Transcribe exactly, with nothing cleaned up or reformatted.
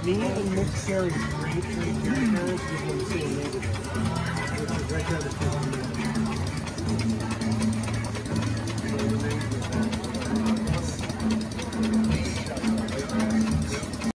Me and Nick sharing great from parents with the same neighborhood, which is right down the street from me.